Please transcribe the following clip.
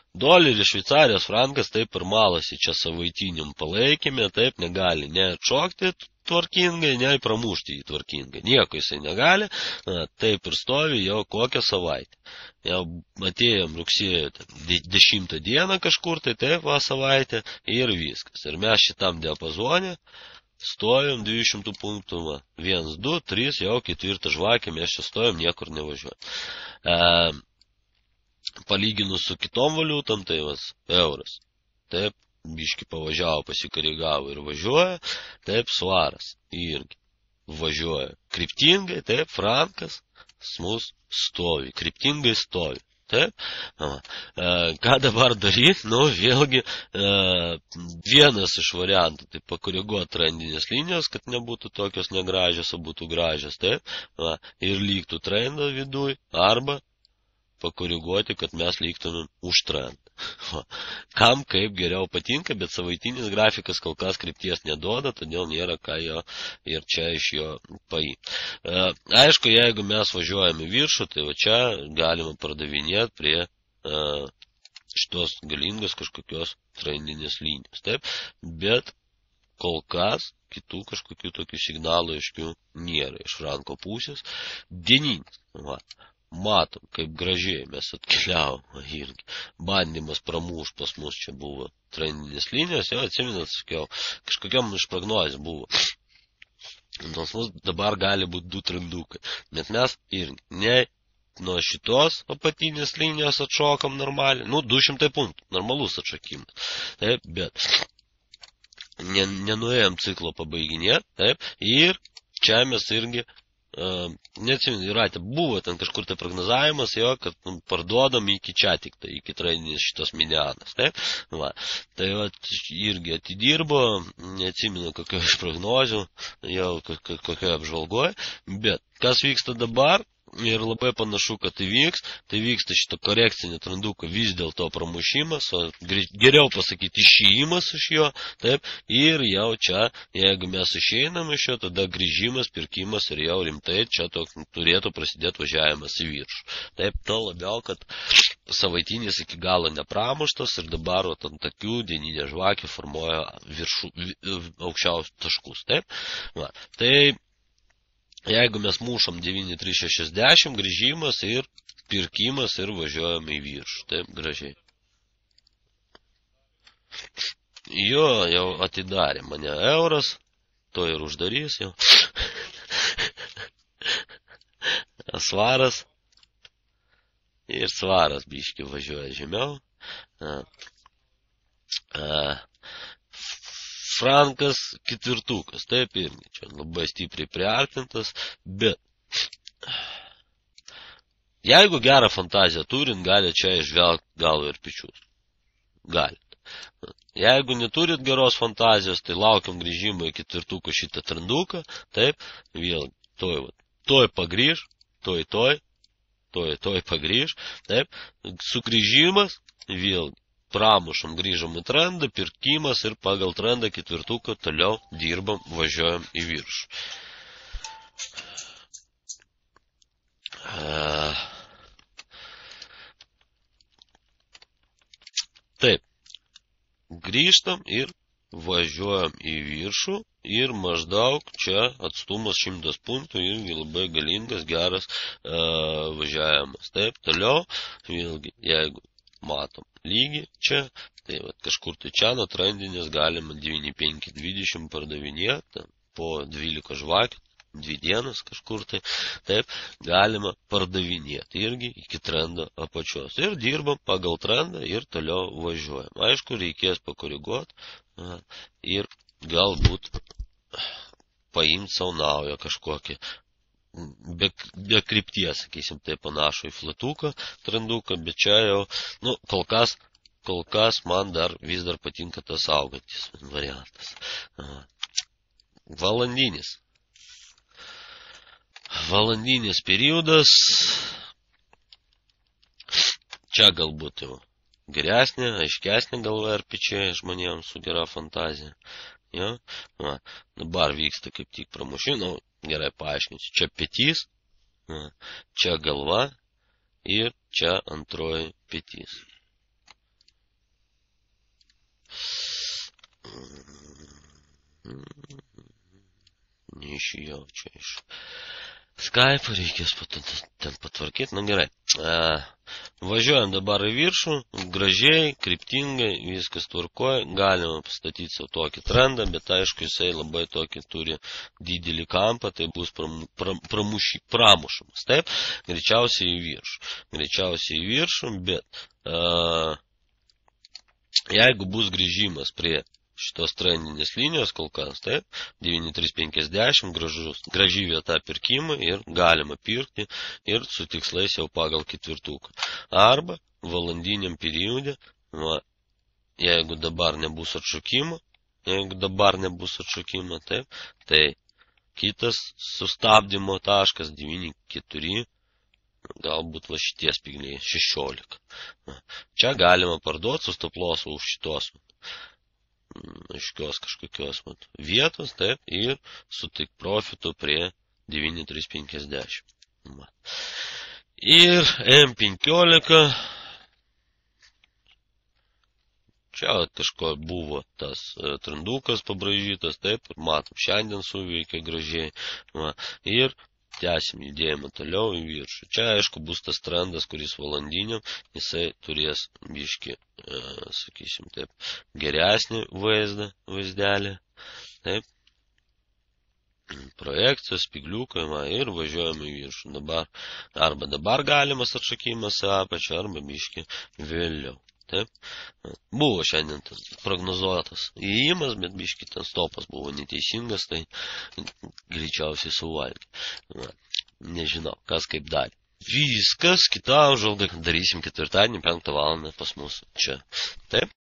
Doleris, Šveicarijos frankas taip ir malasi čia savaitiniam palaikymė, taip negali neatšokti tvarkingai, nei pramušti jį tvarkingai. Nieko jisai negali, taip ir stovi jau kokią savaitę. Jau atėjom rugsėjo 10 dieną kažkur, tai taip va savaitę ir viskas. Ir mes šitam diapazone stojom 200 punktų, 1, 2, 3, jau 4 žvakė, mes čia stojom, niekur nevažiuojam. Palyginus su kitom valiutom, tai vas euras. Taip, biški pavažiavo, pasikarigavo ir važiuoja. Taip, svaras irgi važiuoja kryptingai, taip, frankas mus stovi, kryptingai stovi. Taip, ką dabar daryti, nu, vėlgi, vienas iš variantų, tai pakoreguoti trendinės linijos, kad nebūtų tokios negražios, o būtų gražios, taip, ir lygtų trendą viduj, arba pakoreguoti, kad mes lygtumėm už trendą. Kam kaip geriau patinka, bet savaitinis grafikas kol kas krypties neduoda, todėl nėra ką jo ir čia iš jo paimti. Aišku, jeigu mes važiuojame į viršų, tai va čia galima pardavinėti prie šitos galingos kažkokios trendinės linijos. Taip, bet kol kas kitų kažkokių tokių signalų aiškių nėra iš franko pusės. Dieninis, va. Matom, kaip gražiai mes atkeliavom irgi. Bandymas pramušt pas mus čia buvo trendinės linijos, jau atsiminat, sakiau, kažkokiam iš prognozės buvo. Nors mus dabar gali būti 2 trendukai, bet mes irgi ne nuo šitos apatinės linijos atšokam normaliai, 200 punktų, normalus atšokimas, taip, bet nenuėjom ciklo pabaiginė, taip, ir čia mes irgi neatsimenu, Jūratė, buvo ten kažkur tai prognozavimas, jo, kad parduodam iki čia tik tai, iki trendinės šitos medianos, taip? Va. Tai va, irgi atidirbo, neatsimenu kokio iš prognozių, jau kokio apžvalgoje, bet kas vyksta dabar? Ir labai panašu, kad tai vyksta šito korekcinio trenduko vis dėlto pramušimas, o geriau pasakyti išėjimas iš jo, taip, ir jau čia, jeigu mes išeinam iš jo, tada grįžimas, pirkimas ir jau rimtai čia turėtų prasidėti važiavimas į viršų. Taip, to labiau, kad savaitinis iki galo nepramuštas ir dabar ant tokių dieninė žvakė formuoja aukščiausius taškus, taip, va, tai jeigu mes mušam 9.360, grįžimas ir pirkimas ir važiuojam į viršų. Taip, gražiai. Jo, jau atidarė mane euras, to ir uždarys jau. Svaras. Ir svaras biški važiuoja žemiau. Frankas ketvirtukas, taip irgi, čia labai stipriai priartintas, bet jeigu gerą fantaziją turint, gali čia išvelgti galvą ir pečius. Galit. Jeigu neturit geros fantazijos, tai laukiam grįžimo į ketvirtuką šitą trenduką, taip, vėlgi, toj pagrįž, toj pagrįž, taip, sugrįžimas, vėlgi. Pramušam, grįžom į trendą, pirkimas ir pagal trendą ketvirtuką toliau dirbam, važiuojam į viršų. Taip, grįžtam ir važiuojam į viršų ir maždaug čia atstumas 100 punktų irgi labai galingas, geras važiavimas. Taip, toliau, vėlgi, jeigu matom lygį čia, tai vat, kažkur tai čia nuo trendinės galima 9.520 pardavinėti, po 12 žvakių, 2 dienas kažkur tai, taip, galima pardavinėti irgi iki trendo apačios. Ir dirbam pagal trendą ir toliau važiuojam. Aišku, reikės pakoreguoti ir galbūt paimti savo naują kažkokį. Be krypties, sakysim, tai panašu į flatuką, trenduką, bet čia jau, kol kas man vis dar patinka tas augantis variantas. Valandinis periodas, čia galbūt jau geresnė, aiškesnė galva ir pečiai žmonėms su gera fantazija. Ja? Dabar vyksta kaip tik pramušimai, gerai paaiškinsiu. Čia petys, čia galva ir čia antroji petys. Neišėjau čia iš Skype, reikės ten patvarkyti, nu gerai. Važiuojam dabar į viršų, gražiai, kryptingai, viskas tvarkoja, galima pastatyti savo tokį trendą, bet aišku, jisai labai tokį turi didelį kampą, tai bus pramušamas, taip, greičiausiai į viršų, bet jeigu bus grįžimas prie šitos trendinės linijos kol kas, taip, 9350, graži vieta pirkimui ir galima pirkti ir su tikslais jau pagal ketvirtuką. Arba valandiniam periode, jeigu dabar nebus atšokimo, taip, tai kitas sustabdymo taškas 9,4, galbūt va šitie spygliai 16. Čia galima parduoti su stoplosu už šitos aiškios kažkokios vietos, taip, ir su tik profitu prie 9350. Ir M15, čia kažko buvo tas trendukas pabraižytas, taip, ir matom, šiandien suveikia gražiai, ir tęsim judėjimą toliau į viršų. Čia, aišku, bus tas trendas, kuris valandiniam, jisai turės biški, sakysim, taip, geresnį vaizdelį, taip, projekcijos, spygliukai, ir važiuojame į viršų. Dabar galimas atšakimas į apačią, arba biški vėliau. Taip. Buvo šiandien tas prognozuotas įėjimas, bet biški ten stopas buvo neteisingas, tai greičiausiai suvalgė. Nežinau, kas kaip darė. Viskas, kitą apžvalgą darysim ketvirtadienį 5 valandą pas mus čia. Taip.